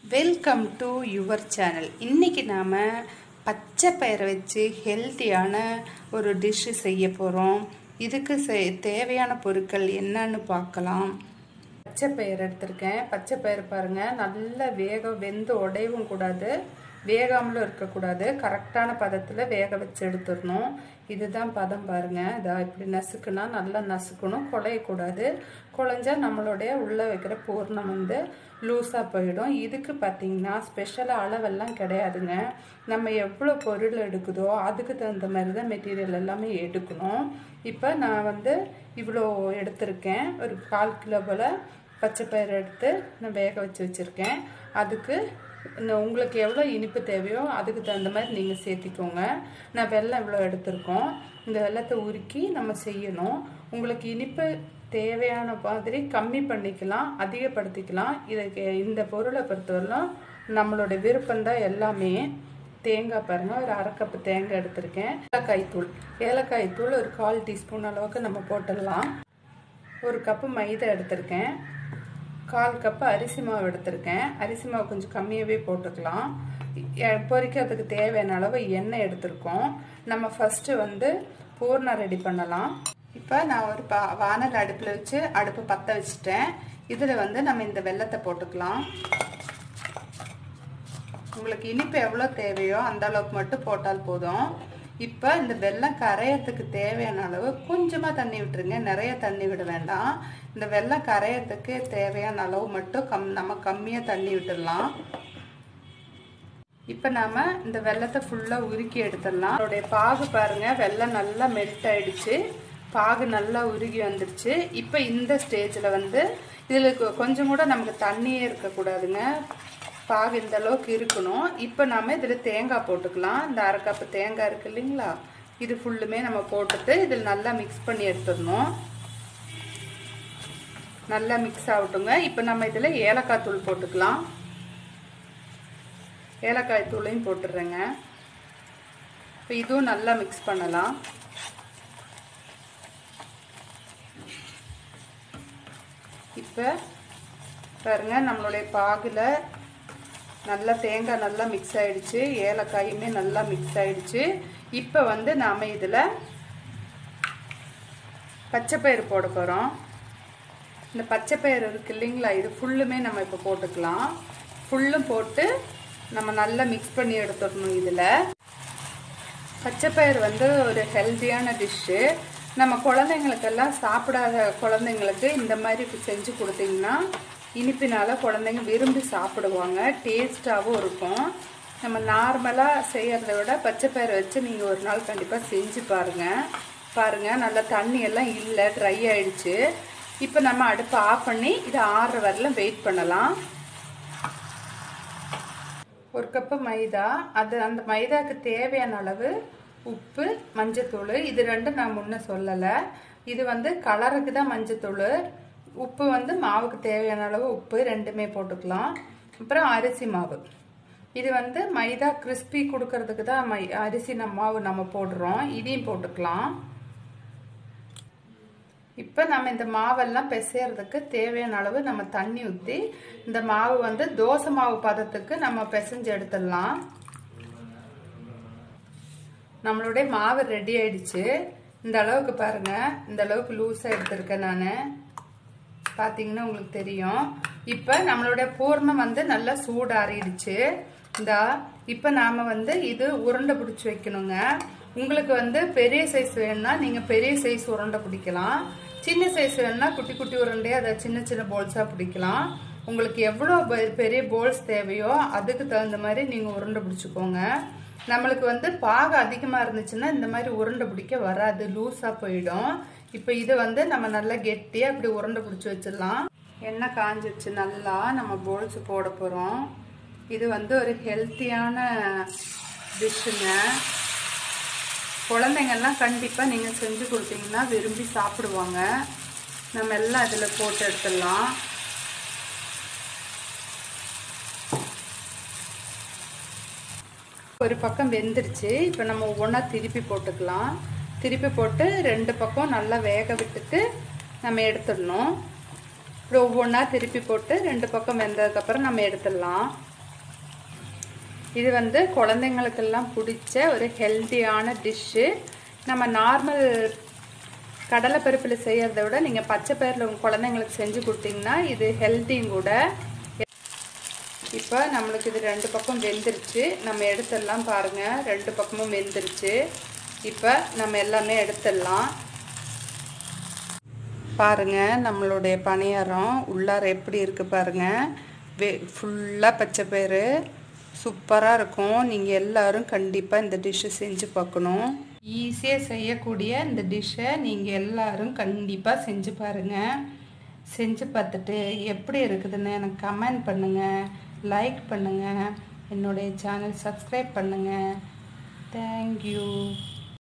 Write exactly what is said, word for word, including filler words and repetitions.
Welcome to your channel. இன்றைக்கி நாம் பச்சை பயிரை வச்சு ஹெல்த்தியான ஒரு டிஷ்ஷு செய்ய போகிறோம். இதுக்கு தேவையான பொருட்கள் என்னன்னு பார்க்கலாம். பச்சை பயிர் எடுத்திருக்கேன். பச்சை பயிர் பாருங்கள், நல்லா வேக வெந்து உடையவும் கூடாது, வேகாமலும் இருக்கக்கூடாது. கரெக்டான பதத்தில் வேக வச்சு எடுத்துடணும். இதுதான் பதம் பாருங்கள். இதை இப்படி நசுக்குனா நல்லா நசுக்கணும், குழையக்கூடாது. குழஞ்சா நம்மளுடைய உள்ளே வைக்கிற பூர்ணம் வந்து லூஸாக போயிடும். இதுக்கு பார்த்திங்கன்னா ஸ்பெஷலாக அளவெல்லாம் கிடையாதுங்க. நம்ம எவ்வளோ பொருள் எடுக்குதோ அதுக்கு தகுந்த மாதிரி தான் மெட்டீரியல் எல்லாமே எடுக்கணும். இப்போ நான் வந்து இவ்வளோ எடுத்திருக்கேன். ஒரு கால் கிலோ போல் பச்சை பயிர் எடுத்து நான் வேக வச்சு வச்சுருக்கேன். அதுக்கு உங்களுக்கு எவ்வளோ இனிப்பு தேவையோ அதுக்கு தகுந்த மாதிரி நீங்கள் சேர்த்திக்கோங்க. நான் வெல்லம் இவ்வளோ எடுத்திருக்கோம். இந்த வெல்லத்தை உருக்கி நம்ம செய்யணும். உங்களுக்கு இனிப்பு தேவையான மாதிரி கம்மி பண்ணிக்கலாம், அதிகப்படுத்திக்கலாம். இதுக்கு இந்த பொருளை பொறுத்தவரைக்கும் நம்மளோட விருப்பம்தான் எல்லாமே. தேங்காய் பாருங்கள், ஒரு அரை கப்பு தேங்காய் எடுத்திருக்கேன். ஏலக்காய் தூள் ஏலக்காய் தூள் ஒரு கால் டீஸ்பூன் அளவுக்கு நம்ம போட்டுடலாம். ஒரு கப்பு மைதா எடுத்திருக்கேன். கால் கப்பு அரிசி மாவு எடுத்திருக்கேன். அரிசி மாவு கொஞ்சம் கம்மியாகவே போட்டுக்கலாம். பொரிக்கிறதுக்கு தேவையான அளவு எண்ணெய் எடுத்திருக்கோம். நம்ம ஃபஸ்ட்டு வந்து பூர்ணம் ரெடி பண்ணலாம். இப்போ நான் ஒரு பா வானல் அடுப்பில் வச்சு அடுப்பு பற்ற வச்சுட்டேன். இதில் வந்து நம்ம இந்த வெல்லத்தை போட்டுக்கலாம். உங்களுக்கு இனிப்பு எவ்வளோ தேவையோ அந்த அளவுக்கு மட்டும் போட்டால் போதும். இப்போ இந்த வெல்லம் கரையறதுக்கு தேவையான அளவு கொஞ்சமாக தண்ணி விட்டுருங்க, நிறைய தண்ணி விட வேண்டாம். இந்த வெல்லம் கரையறதுக்கு தேவையான அளவு மட்டும் கம் நம்ம கம்மியாக தண்ணி விட்டுடலாம். இப்போ நாம் இந்த வெல்லத்தை ஃபுல்லாக உருக்கி எடுத்துடலாம். அதோடைய பாகு பாருங்கள், வெல்லம் நல்லா மெல்ட் ஆகிடுச்சு, பாகு நல்லா உருகி வந்துடுச்சு. இப்போ இந்த ஸ்டேஜில் வந்து இதில் கொஞ்சம் கூட நமக்கு தண்ணியே இருக்கக்கூடாதுங்க, பாகு இந்த அளவுக்கு இருக்கணும். இப்போ நாம் இதில் தேங்காய் போட்டுக்கலாம். இந்த அரை கப்பு தேங்காய் இருக்குது இல்லைங்களா, இது ஃபுல்லுமே நம்ம போட்டுட்டு இதில் நல்லா மிக்ஸ் பண்ணி எடுத்துடணும். நல்லா மிக்ஸ் ஆகட்டுங்க. இப்போ நம்ம இதில் ஏலக்காய் தூள் போட்டுக்கலாம். ஏலக்காய் தூளையும் போட்டுடுறேங்க. இப்போ இதுவும் நல்லா மிக்ஸ் பண்ணலாம். இப்போ பாருங்க, நம்மளுடைய பாகில் நல்லா தேங்காய் நல்லா மிக்ஸ் ஆகிடுச்சு, ஏலக்காயுமே நல்லா மிக்ஸ் ஆகிடுச்சு. இப்போ வந்து நாம் இதில் பச்சை பயிறு போட போகிறோம். இந்த பச்சை பயிறு இருக்குது இல்லைங்களா, இது ஃபுல்லுமே நம்ம இப்போ போட்டுக்கலாம். ஃபுல்லும் போட்டு நம்ம நல்லா மிக்ஸ் பண்ணி எடுத்துடணும். இதில் பச்சை பயிறு வந்து ஒரு ஹெல்த்தியான டிஷ்ஷு. நம்ம குழந்தைங்களுக்கெல்லாம் சாப்பிடாத குழந்தைங்களுக்கு இந்த மாதிரி செஞ்சு கொடுத்தீங்கன்னா இனிப்பினால் குழந்தைங்க விரும்பி சாப்பிடுவாங்க, டேஸ்ட்டாகவும் இருக்கும். நம்ம நார்மலாக செய்கிறத விட பச்சை பயிரை வச்சு நீங்கள் ஒரு நாள் கண்டிப்பாக செஞ்சு பாருங்கள். பாருங்கள், நல்லா தண்ணியெல்லாம் இல்லை, ட்ரை ஆகிடுச்சு. இப்போ நம்ம அடுப்பை ஆஃப் பண்ணி இதை ஆறுற வரலாம் வெயிட் பண்ணலாம். ஒரு கப்பு மைதா, அது அந்த மைதாவுக்கு தேவையான அளவு உப்பு, மஞ்சத்தூள், இது ரெண்டும் நான் முன்ன சொல்லலை. இது வந்து கலருக்கு தான் மஞ்சத்தூள், உப்பு வந்து மாவுக்கு தேவையான அளவு உப்பு ரெண்டுமே போட்டுக்கலாம். அப்புறம் அரிசி மாவு, இது வந்து மைதா கிறிஸ்பி கொடுக்கறதுக்கு தான் மை அரிசி நம்ம மாவு நம்ம போடுறோம், இதையும் போட்டுக்கலாம். இப்போ நம்ம இந்த மாவெல்லாம் பிசைறதுக்கு தேவையான அளவு நம்ம தண்ணி ஊற்றி இந்த மாவு வந்து தோசை மாவு பதத்துக்கு நம்ம பிசைஞ்சு எடுத்துடலாம். நம்மளுடைய மாவு ரெடி ஆயிடுச்சு. இந்த அளவுக்கு பாருங்கள், இந்த அளவுக்கு லூஸாக எடுத்திருக்கேன் நான், பார்த்தீங்கன்னா உங்களுக்கு தெரியும். இப்போ நம்மளுடைய பூர்ணம் வந்து நல்லா சூடாறிடுச்சு. இந்த இப்போ நாம் வந்து இது உருண்டை பிடிச்சி வைக்கணுங்க. உங்களுக்கு வந்து பெரிய சைஸ் வேணும்னா நீங்கள் பெரிய சைஸ் உருண்டை பிடிக்கலாம், சின்ன சைஸ் வேணும்னா குட்டி குட்டி உருண்டையை அதை சின்ன சின்ன போல்ஸாக பிடிக்கலாம். உங்களுக்கு எவ்வளோ பெரிய போல்ஸ் தேவையோ அதுக்கு தகுந்த மாதிரி நீங்கள் உருண்டை பிடிச்சிக்கோங்க. நம்மளுக்கு வந்து பாகு அதிகமாக இருந்துச்சுன்னா இந்த மாதிரி உருண்டை பிடிக்க வராது, லூஸாக போயிடும். இப்போ இதை வந்து நம்ம நல்லா கெட்டியாக அப்படி உருண்டை பிடிச்சி வச்சிடலாம். எண்ணெய் காஞ்சிடுச்சு, நல்லா நம்ம போல்ஸ் போட போகிறோம். இது வந்து ஒரு ஹெல்த்தியான டிஷ்ஷுங்க. குழந்தைங்கள்லாம் கண்டிப்பாக நீங்கள் செஞ்சு கொடுத்தீங்கன்னா விரும்பி சாப்பிடுவாங்க. நம்ம எல்லாம் இதில் போட்டு எடுத்துடலாம். ஒரு பக்கம் வெந்துருச்சு. இப்போ நம்ம ஒவ்வொன்றா திருப்பி போட்டுக்கலாம். திருப்பி போட்டு ரெண்டு பக்கம் நல்லா வேக விட்டுட்டு நம்ம எடுத்துடணும். இப்படி ஒவ்வொன்றா திருப்பி போட்டு ரெண்டு பக்கம் வெந்ததுக்கப்புறம் நம்ம எடுத்துடலாம். இது வந்து குழந்தைங்களுக்கெல்லாம் பிடிச்ச ஒரு ஹெல்த்தியான டிஷ்ஷு. நம்ம நார்மல் கடலைப்பருப்பில் செய்கிறத விட நீங்கள் பச்சை பயிரில் உங்கள் குழந்தைங்களுக்கு செஞ்சு கொடுத்தீங்கன்னா இது ஹெல்த்தியும் கூட. இப்போ நம்மளுக்கு இது ரெண்டு பக்கம் வெந்துருச்சு. நம்ம எடுத்துடலாம். பாருங்கள், ரெண்டு பக்கமும் வெந்துருச்சு. இப்போ நம்ம எல்லாமே எடுத்துடலாம். பாருங்கள், நம்மளுடைய பணியாரம் உள்ளார எப்படி இருக்குது பாருங்கள். வெ ஃபுல்லாக பச்சை பயிறு சூப்பராக இருக்கும். நீங்கள் எல்லோரும் கண்டிப்பாக இந்த டிஷ்ஷை செஞ்சு பார்க்கணும். ஈஸியாக செய்யக்கூடிய இந்த டிஷ்ஷை நீங்கள் எல்லோரும் கண்டிப்பாக செஞ்சு பாருங்கள். செஞ்சு பார்த்துட்டு எப்படி இருக்குதுன்னு எனக்கு கமெண்ட் பண்ணுங்கள், லைக் பண்ணுங்கள், என்னுடைய சேனல் சப்ஸ்கிரைப் பண்ணுங்கள். தேங்க்யூ.